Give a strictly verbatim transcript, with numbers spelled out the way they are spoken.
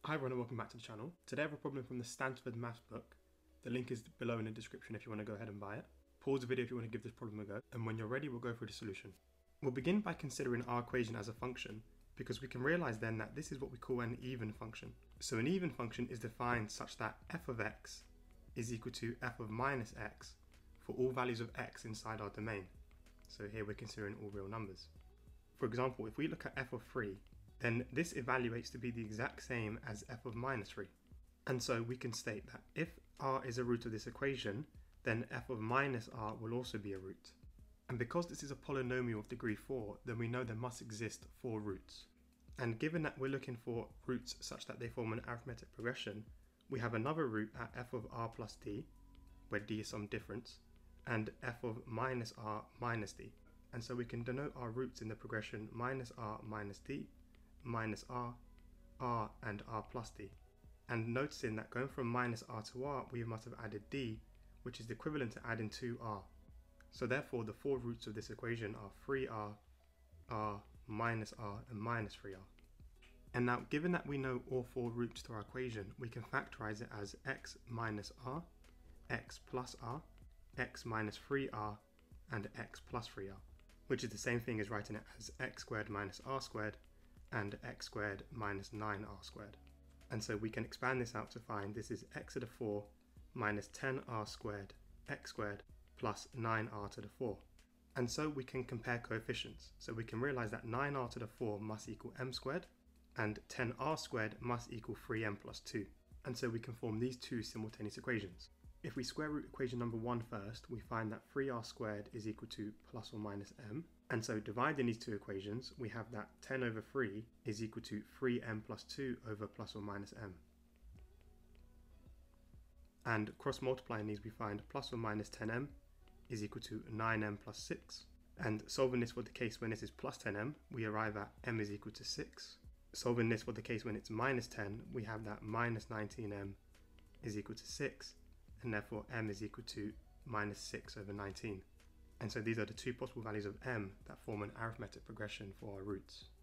Hi everyone and welcome back to the channel. Today I have a problem from the Stanford Maths book. The link is below in the description if you want to go ahead and buy it. Pause the video if you want to give this problem a go, and when you're ready we'll go through the solution. We'll begin by considering our equation as a function, because we can realise then that this is what we call an even function. So an even function is defined such that f of x is equal to f of minus x for all values of x inside our domain. So here we're considering all real numbers. For example, if we look at f of three, then this evaluates to be the exact same as f of minus three. And so we can state that if r is a root of this equation, then f of minus r will also be a root. And because this is a polynomial of degree four, then we know there must exist four roots. And given that we're looking for roots such that they form an arithmetic progression, we have another root at f of r plus d, where d is some difference, and f of minus r minus d. And so we can denote our roots in the progression minus r minus d, minus r, r and r plus d. And noticing that going from minus r to r, we must have added d, which is the equivalent to adding two r. So therefore the four roots of this equation are three r, r, minus r and minus three r. And now given that we know all four roots to our equation, we can factorize it as x minus r, x plus r, x minus three r and x plus three r, which is the same thing as writing it as x squared minus r squared and x squared minus nine r squared. And so we can expand this out to find this is x to the four minus ten r squared x squared plus nine r to the four. And so we can compare coefficients. So we can realize that nine r to the four must equal m squared and ten r squared must equal three m plus two. And so we can form these two simultaneous equations. If we square root equation number one first, we find that three r squared is equal to plus or minus m. And so dividing these two equations, we have that ten over three is equal to three m plus two over plus or minus m. And cross multiplying these, we find plus or minus ten m is equal to nine m plus six. And solving this for the case when this is plus ten m, we arrive at m is equal to six. Solving this for the case when it's minus ten, we have that minus nineteen m is equal to six. And therefore m is equal to minus six over nineteen. And so these are the two possible values of m that form an arithmetic progression for our roots.